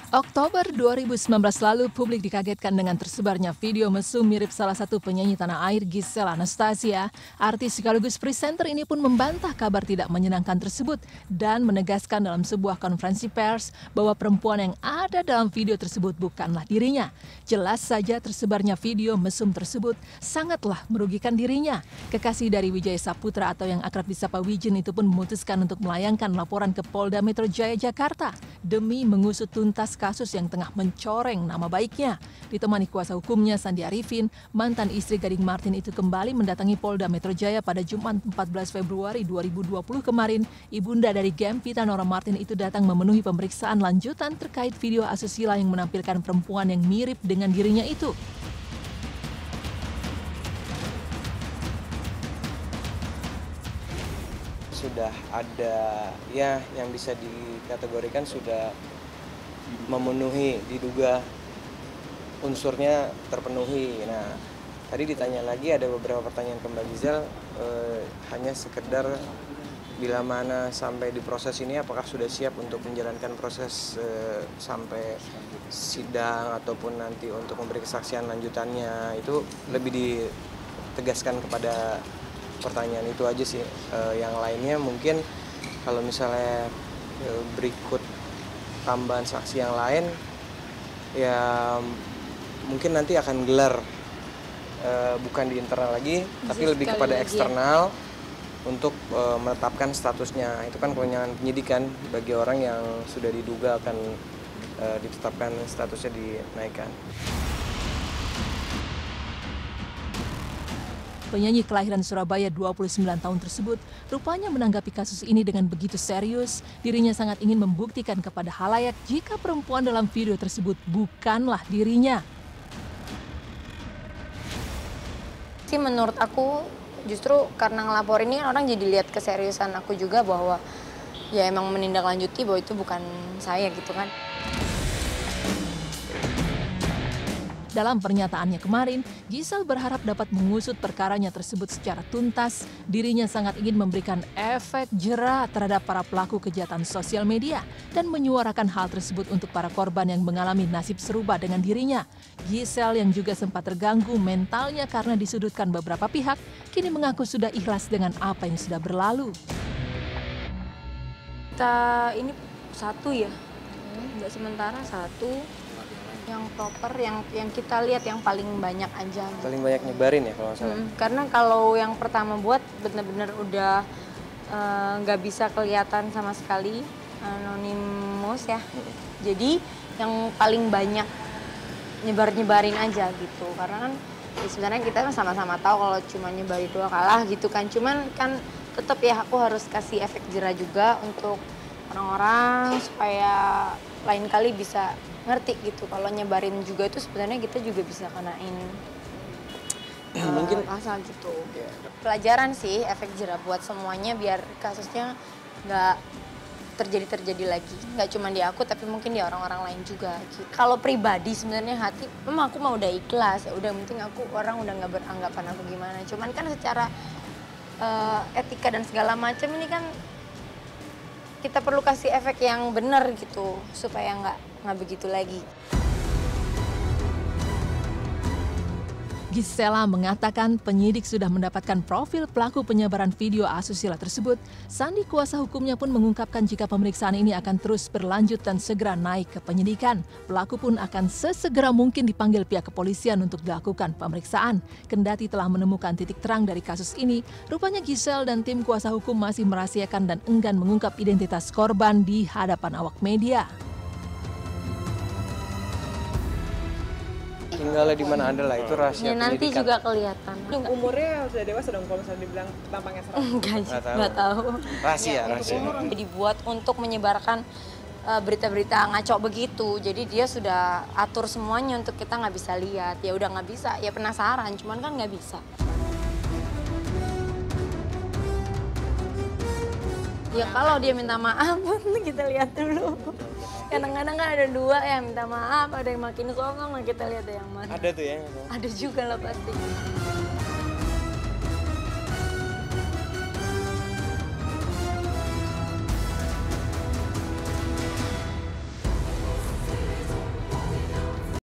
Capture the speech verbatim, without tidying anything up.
Oktober dua ribu sembilan belas lalu, publik dikagetkan dengan tersebarnya video mesum mirip salah satu penyanyi tanah air Giselle Anastasia. Artis sekaligus presenter ini pun membantah kabar tidak menyenangkan tersebut dan menegaskan dalam sebuah konferensi pers bahwa perempuan yang ada dalam video tersebut bukanlah dirinya. Jelas saja tersebarnya video mesum tersebut sangatlah merugikan dirinya. Kekasih dari Wijaya Saputra atau yang akrab disapa Wijin itu pun memutuskan untuk melayangkan laporan ke Polda Metro Jaya Jakarta demi mengusut tuntas kasus yang tengah mencoreng nama baiknya. Ditemani kuasa hukumnya Sandi Arifin, mantan istri Gading Martin itu kembali mendatangi Polda Metro Jaya pada Jumat empat belas Februari dua ribu dua puluh kemarin. Ibunda dari Gempita Nora Martin itu datang memenuhi pemeriksaan lanjutan terkait video asusila yang menampilkan perempuan yang mirip dengan dirinya itu. Sudah ada ya yang bisa dikategorikan sudah memenuhi, diduga unsurnya terpenuhi. Nah, tadi ditanya lagi ada beberapa pertanyaan ke Mbak Giselle, eh, hanya sekedar bila mana sampai di proses ini apakah sudah siap untuk menjalankan proses eh, sampai sidang ataupun nanti untuk memberi kesaksian lanjutannya, itu lebih ditegaskan kepada pertanyaan itu aja sih. Eh, yang lainnya mungkin kalau misalnya eh, berikut tambahan saksi yang lain, ya mungkin nanti akan gelar e, bukan di internal lagi, Bisa tapi lebih kepada eksternal ya, untuk e, menetapkan statusnya. Itu kan kewenangan penyidikan bagi orang yang sudah diduga akan e, ditetapkan statusnya dinaikkan. Penyanyi kelahiran Surabaya dua puluh sembilan tahun tersebut rupanya menanggapi kasus ini dengan begitu serius. Dirinya sangat ingin membuktikan kepada halayak jika perempuan dalam video tersebut bukanlah dirinya. Sih menurut aku justru karena ngelapor ini orang jadi lihat keseriusan aku juga bahwa ya emang menindaklanjuti bahwa itu bukan saya gitu kan. Dalam pernyataannya kemarin, Giselle berharap dapat mengusut perkaranya tersebut secara tuntas. Dirinya sangat ingin memberikan efek jera terhadap para pelaku kejahatan sosial media dan menyuarakan hal tersebut untuk para korban yang mengalami nasib serupa dengan dirinya. Giselle yang juga sempat terganggu mentalnya karena disudutkan beberapa pihak, kini mengaku sudah ikhlas dengan apa yang sudah berlalu. Kita ini satu ya, nggak sementara satu. Yang proper, yang yang kita lihat yang paling banyak aja. Paling banyak nyebarin ya kalau nggak salah. Hmm, karena kalau yang pertama buat benar-benar udah nggak uh, bisa kelihatan sama sekali, anonimus ya. Hmm. Jadi yang paling banyak nyebar-nyebarin aja gitu. Karena kan ya sebenarnya kita kan sama-sama tahu kalau cuma nyebarin dua kalah gitu kan. Cuman kan tetap ya aku harus kasih efek jera juga untuk orang-orang supaya lain kali bisa ngerti gitu, kalau nyebarin juga itu sebenarnya kita juga bisa kenain uh, mungkin pasal gitu. Yeah. Pelajaran sih, efek jera buat semuanya biar kasusnya nggak terjadi-terjadi lagi. Nggak cuma di aku tapi mungkin di orang-orang lain juga. Gitu. Kalau pribadi sebenarnya hati, memang aku mau udah ikhlas ya, udah penting aku orang udah nggak beranggapan aku gimana. Cuman kan secara uh, etika dan segala macam ini kan kita perlu kasih efek yang benar gitu supaya nggak nggak begitu lagi. Giselle mengatakan penyidik sudah mendapatkan profil pelaku penyebaran video asusila tersebut. Sandi kuasa hukumnya pun mengungkapkan jika pemeriksaan ini akan terus berlanjut dan segera naik ke penyidikan. Pelaku pun akan sesegera mungkin dipanggil pihak kepolisian untuk dilakukan pemeriksaan. Kendati telah menemukan titik terang dari kasus ini, rupanya Giselle dan tim kuasa hukum masih merahasiakan dan enggan mengungkap identitas korban di hadapan awak media. Tinggalnya di mana ada lah, itu rahasia ya, nanti pendidikan. Juga kelihatan. Umurnya sudah dewasa dong kalau misalnya dibilang tampangnya serem. Enggak, enggak tahu. Rahasia, ya, rahasia. Dibuat untuk menyebarkan uh, berita-berita ngaco begitu. Jadi dia sudah atur semuanya untuk kita nggak bisa lihat. Ya udah nggak bisa, ya penasaran, cuman kan nggak bisa. Ya kalau dia minta maaf, kita lihat dulu. Kadang-kadang kan ada dua yang minta maaf, ada yang makin songong, nah kita lihat yang mana. Ada tuh ya? Ada juga lah pasti.